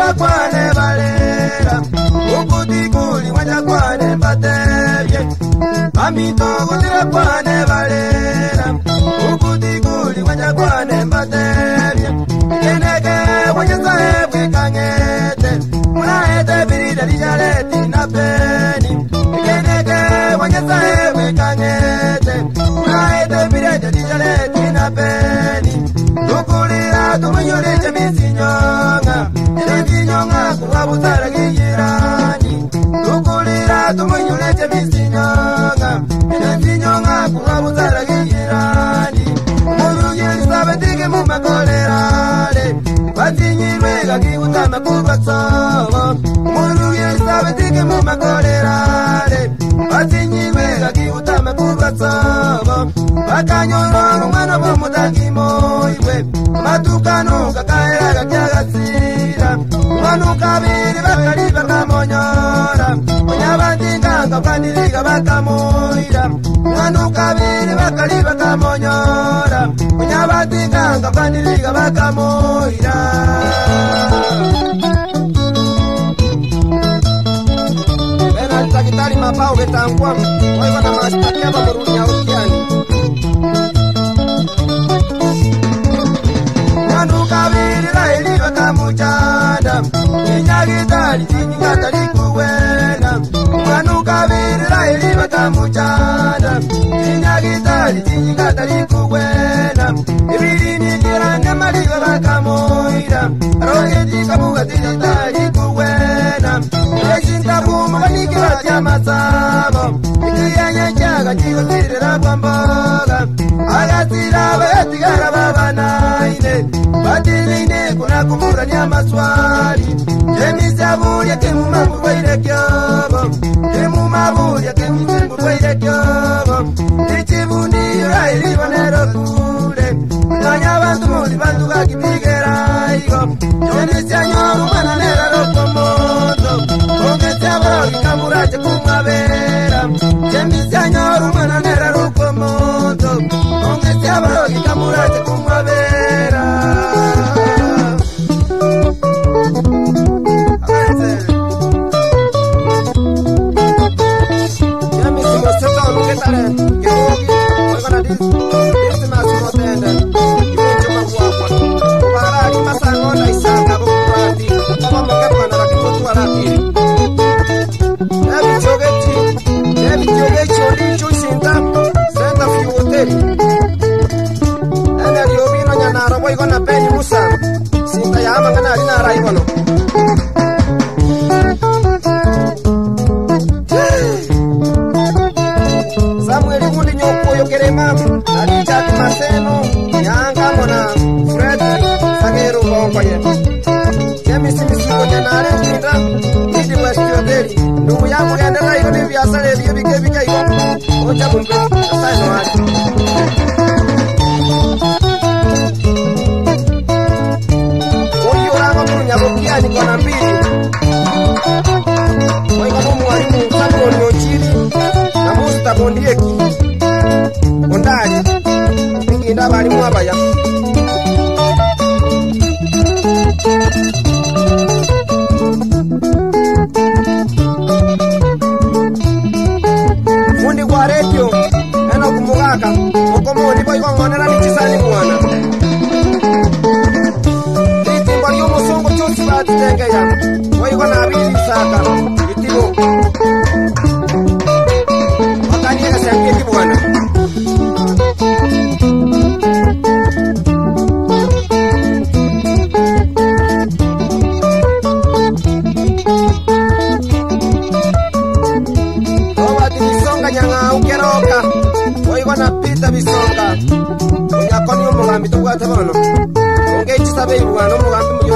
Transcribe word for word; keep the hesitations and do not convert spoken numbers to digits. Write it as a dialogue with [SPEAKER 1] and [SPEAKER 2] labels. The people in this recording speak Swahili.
[SPEAKER 1] kwane balera ukuti kuli wanya kwane mbatebye amito kutira kwane balera ukuti kuli wanya kwane mbatebye keneke wanya saebwe kangete mulaete birida lijaleti na peni keneke wanya saebwe kangete mulaete birida lijaleti na peni tukulira tumunyuliche misinyonga misinyonga kuwabutara gijirani tukulira tumunyuliche misinyonga misinyonga kuwabutara gijirani muluye sabetike mumakolerale batinyirwe gakibutama kubasobo muluye sabetike mumakolerale batinyirwe gakibutama kubasobo bakanyoro umwana bomudagimoiwe matukano kakaera gakyagasira wanu kabiri bakali bakamonyora onyabandinga ngakandiriga bakamoira wanu kabiri bakali bakamonyora onyabandinga ngakandiriga bakamoira Bena takitari mapao betangwa oiwa na mastakia baburunya ukiani kabiri raili bakamuchanda inyagitali chinyingatali kuwena manu kabiri raili bakamuchanda inyagitali chinyingatali kuwena ibirini jiranga maliwa bakamoira roheti kabugatili tali kuwena yeshintabumu banikira chamasabo ikiyanya chaga chigotira kwamboga agatira bayatigara babanaine batirine kuna kumurania maswali jemisaburi yakemumaburi yakyobo kemumaburi yakemumaburi yakyobo ichibundi raili banero kule nanya bantu muri bantu bakibigera igo jemisyanyo umana nera rokomoto ongetyabaro ikamuraje kumabera jemisyanyo umana nera rokomoto ongetyabaro ikamuraje kumabera Gonna pay Musa. Since I am going to arrive. Samuel Gulino, you get a map. I chat Marcelo, Yanka Mona, Fred, Sagero, Bombay. Jamie Smith, Yanara, Nidi West Yoderi. No, we are going to arrive if you are sorry, you became a young. What happened? Nyabokia ni kona mbili Mwika mumu walimu Samu onyochiri Na musta bondieki Ondari Mingi ndaba walimu wabaya Fundi kwa radio Eno kumugaka Mokomo nipo iko ngonera nichisani mwana Tenga ya, woi wana abiri saka, itibo. Wakani ya siangye tibo wana. Owa di bisonga nyanga ukeroka, woi wana pita bisonga. Oya koni umugambi tuwa tabono. Onge chisabe ibuwa no umugambi